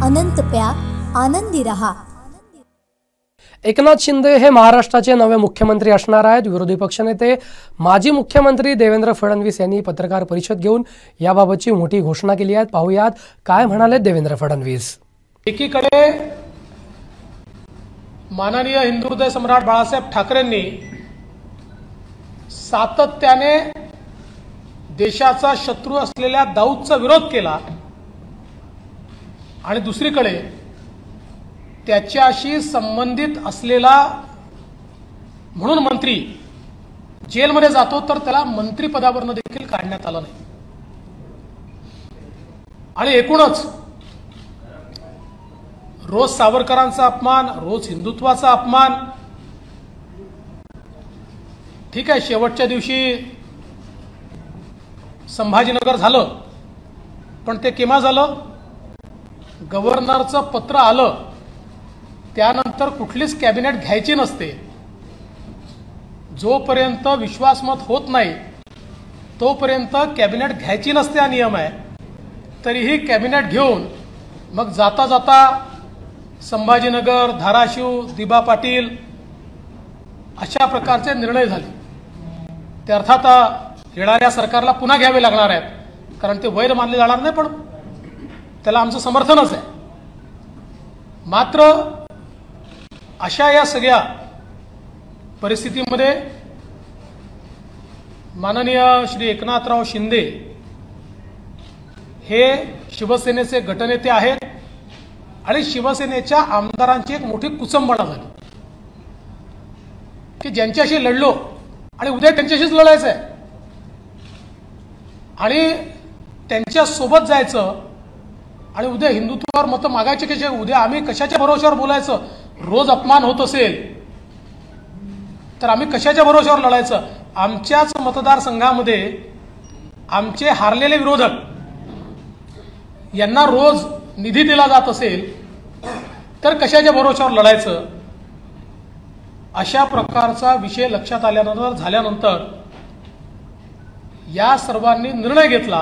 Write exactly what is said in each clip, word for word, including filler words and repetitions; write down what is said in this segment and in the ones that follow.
अनंत प्या, आनंदी रहा। एकनाथ शिंदे हे महाराष्ट्राचे नवे मुख्यमंत्री असणार आहेत। विरोधी पक्षनेते माजी मुख्यमंत्री देवेंद्र फडणवीस यांनी पत्रकार परिषद घेऊन याबाबतची मोठी घोषणा केली आहे। पाहूयात काय म्हणाले देवेंद्र फडणवीस। एकीकडे माननीय हिंदू हृदय सम्राट बाळासाहेब ठाकरेंनी सातत्याने देशाचा शत्रू असलेल्या दाऊदचा विरोध केला आणि दुसरीकडे त्याच्याशी संबंधित असलेला म्हणून मंत्री जेलमध्ये जातो तर त्याला मंत्रिपदावरून देखील काढण्यात आलं नाही। आणि एकूणच रोज सावरकरांचा अपमान, रोज हिंदुत्वाचा अपमान। ठीक आहे, शेवटच्या दिवशी संभाजीनगर झालं, पण ते केव्हा झालं? गव्हर्नरचं पत्र आलं त्यानंतर कुठलीच कॅबिनेट घ्यायची नसते। जोपर्यंत विश्वासमत होत नाही तोपर्यंत कॅबिनेट घ्यायची नसते हा नियम आहे। तरीही कॅबिनेट घेऊन मग जाता जाता संभाजीनगर, धाराशिव, दिबा पाटील अशा प्रकारचे निर्णय झाले। ते अर्थात येणाऱ्या सरकारला पुन्हा घ्यावे लागणार आहेत, कारण ते वैर मानले जाणार नाही, पण त्याला आमचं समर्थनच आहे। मात्र अशा या सगळ्या परिस्थितीमध्ये माननीय श्री एकनाथराव शिंदे हे शिवसेनेचे गटनेते आहेत आणि शिवसेनेच्या आमदारांची एक मोठी कुचंबणा झाली की ज्यांच्याशी लढलो आणि उद्या त्यांच्याशीच लढायचं आहे आणि त्यांच्या सोबत जायचं आणि उद्या हिंदुत्वावर मतं मागायचे कसे, उद्या आम्ही कशाच्या भरोश्यावर बोलायचं? रोज अपमान होत असेल तर आम्ही कशाच्या भरोश्यावर लढायचं? आमच्याच मतदारसंघामध्ये आमचे हारलेले विरोधक यांना रोज निधी दिला जात असेल तर कशाच्या भरोश्यावर लढायचं? अशा प्रकारचा विषय लक्षात आल्यानंतर झाल्यानंतर या सर्वांनी निर्णय घेतला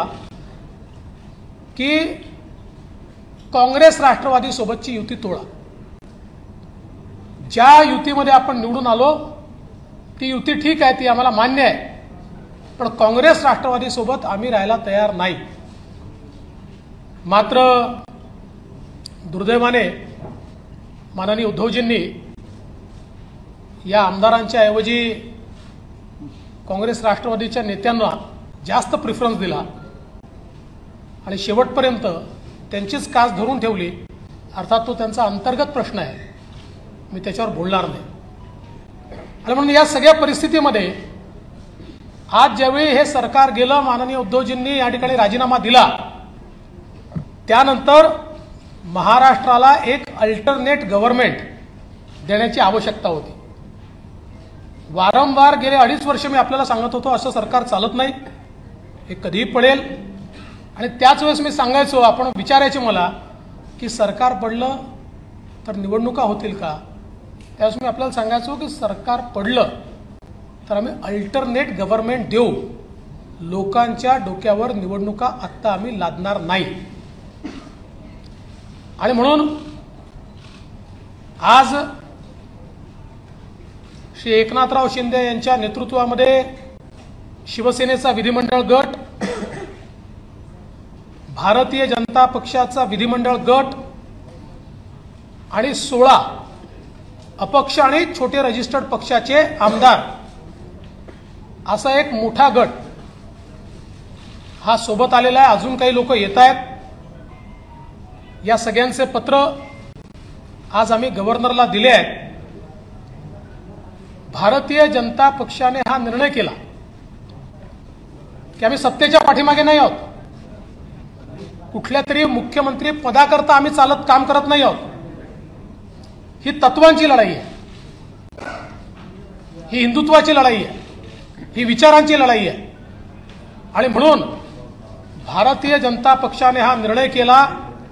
की काँग्रेस राष्ट्रवादी सोबतची युती तोडा। ज्या युतीमध्ये आपण निवडून आलो ती युती ठीक आहे, ती आम्हाला मान्य आहे, पण काँग्रेस राष्ट्रवादी सोबत आम्ही राहायला तयार नाही। मात्र दुर्दैवाने माननीय उद्धवजींनी या आमदारांच्या ऐवजी काँग्रेस राष्ट्रवादीच्या नेत्यांना जास्त प्रिफरन्स दिला आणि शेवटपर्यंत त्यांचीच कास धरून ठेवली। अर्थात तो त्यांचा अंतर्गत प्रश्न आहे, मी त्याच्यावर बोलणार नाही। आणि म्हणून या सगळ्या परिस्थितीमध्ये आज ज्यावेळी हे सरकार गेलं, माननीय उद्धवजींनी या ठिकाणी राजीनामा दिला, त्यानंतर महाराष्ट्राला एक अल्टरनेट गव्हर्नमेंट देण्याची आवश्यकता होती। वारंवार गेले अडीच वर्ष मी आपल्याला सांगत होतो असं सरकार चालत नाही, हे कधीही पडेल। आणि त्याच वेळेस मी सांगायचो, आपण विचारायचे मला की सरकार पडलं तर निवडणुका होतील का? त्यावेळेस मी आपल्याला सांगायचो की सरकार पडलं तर आम्ही अल्टरनेट गव्हर्नमेंट देऊ, लोकांच्या डोक्यावर निवडणुका आत्ता आम्ही लादणार नाही। आणि म्हणून आज श्री एकनाथराव शिंदे यांच्या नेतृत्वामध्ये शिवसेनेचा विधिमंडळ गट, भारतीय जनता पक्षाचा विधिमंडळ गट आणि सोळा अपक्ष आणि छोटे रजिस्टर्ड पक्षाचे आमदार असा एक मोठा गट हा सोबत आलेला आहे। अजून काही लोक येत आहेत। या सगळ्यांचे पत्र आज आम्ही गव्हर्नरला दिले आहेत। भारतीय जनता पक्षाने हा निर्णय केला की आम्ही सत्तेच्या पाठीमागे नाही आहोत, कुठल्या तरी मुख्यमंत्री पदाकरता आम्ही चालत काम करत नाही आहोत। ही तत्वांची लढाई आहे, ही हिंदुत्वाची लढाई आहे, ही विचारांची लढाई आहे। आणि म्हणून भारतीय जनता पक्षाने हा निर्णय केला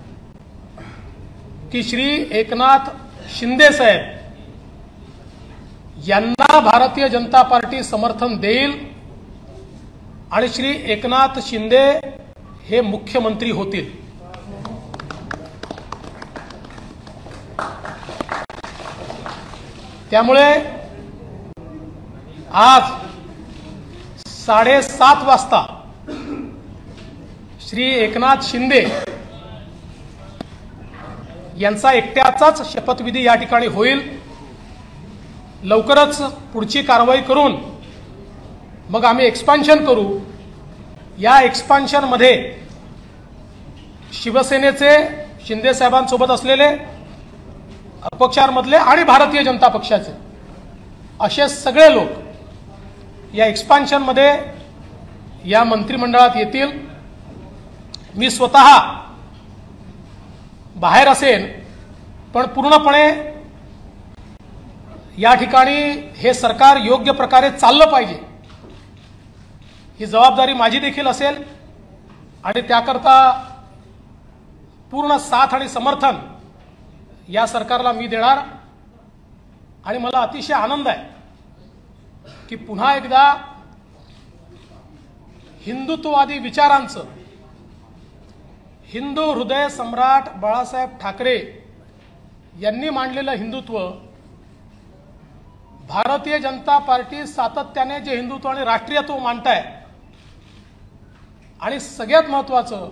की श्री एकनाथ शिंदे साहेब यांना भारतीय जनता पार्टी समर्थन देईल आणि श्री एकनाथ शिंदे हे मुख्यमंत्री होतील। त्यामुळे आज साडेसात वाजता श्री एकनाथ शिंदे यांचा एकट्याचाच शपथविधी या ठिकाणी होईल. लवकरच पुढची कारवाई करून मग आम्ही एक्सपान्शन करू. या एक्सपान्शन मध्ये शिवसेनेचे शिंदे साहेबांसोबत असलेले अपक्षांमधले आणि भारतीय जनता पक्षाचे असे सगळे लोक या एक्सपान्शन मध्ये या मंत्रिमंडळात येतील. मी स्वतः बाहेर असेन, पण पूर्णपणे या ठिकाणी हे सरकार योग्य प्रकारे चाललं पाहिजे ही जबाबदारी माझी देखील असेल आणि त्याकरता पूर्ण साथ आणि समर्थन या सरकारला मी देणार. आणि मला अतिशय आनंद आहे की पुन्हा एकदा हिंदुत्ववादी विचारांचं हिंदू हृदय सम्राट बाळासाहेब ठाकरे यांनी मांडलेलं हिंदुत्व, भारतीय जनता पार्टी सातत्याने जे हिंदुत्व आणि राष्ट्रीयत्व मांडताय आणि सगळ्यात महत्त्वाचं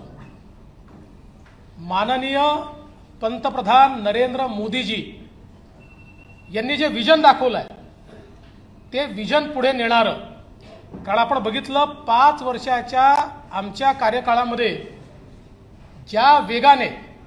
माननीय पंतप्रधान नरेंद्र मोदीजी यांनी जे विजन दाखवलंय ते विजन पुढे नेणारं. कारण आपण बघितलं पाच वर्षाच्या आमच्या कार्यकाळामध्ये ज्या वेगाने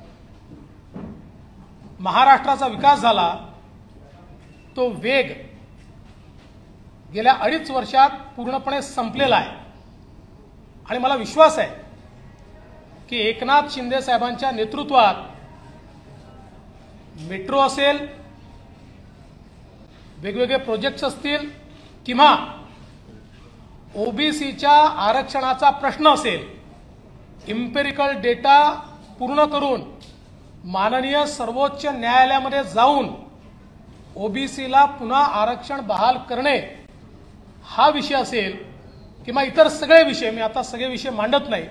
महाराष्ट्राचा विकास झाला तो वेग गेल्या अडीच वर्षात पूर्णपणे संपलेला आहे. आणि मला विश्वास आहे की एकनाथ शिंदे साहेबांच्या नेतृत्वात मेट्रो असेल, वेगवेगळे प्रोजेक्ट्स असतील किंवा ओबीसीच्या आरक्षणाचा प्रश्न असेल, इम्पेरिकल डेटा पूर्ण करून माननीय सर्वोच्च न्यायालयामध्ये जाऊन ओबीसीला पुन्हा आरक्षण बहाल करणे हा विषय असेल किंवा इतर सगळे विषय, मी आता सगळे विषय मांडत नाही,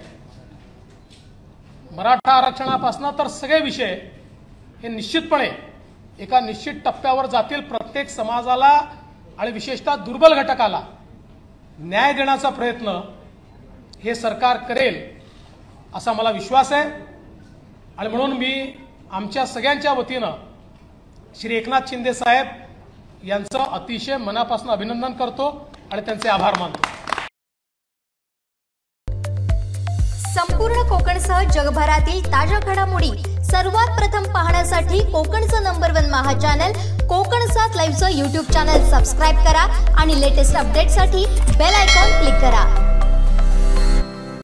मराठा आरक्षणापासून तर सगळे विषय हे निश्चितपणे एका निश्चित टप्प्यावर जातील. प्रत्येक समाजाला आणि विशेषतः दुर्बल घटकाला न्याय देण्याचा प्रयत्न हे सरकार करेल असा मला विश्वास आहे. आणि म्हणून मी आमच्या सगळ्यांच्या वतीनं श्री एकनाथ शिंदे साहेब यांचं अतिशय मनापासून अभिनंदन करतो आणि त्यांचे आभार मानतो. संपूर्ण कोकणसह जगभरातील ताज्या घडामोडी सर्वात प्रथम पाहण्यासाठी कोकणचं नंबर वन महा चॅनल कोकण सात लाईव्हचं यूट्यूब चॅनल सबस्क्राईब करा आणि लेटेस्ट अपडेटसाठी बेल आयकॉन क्लिक करा.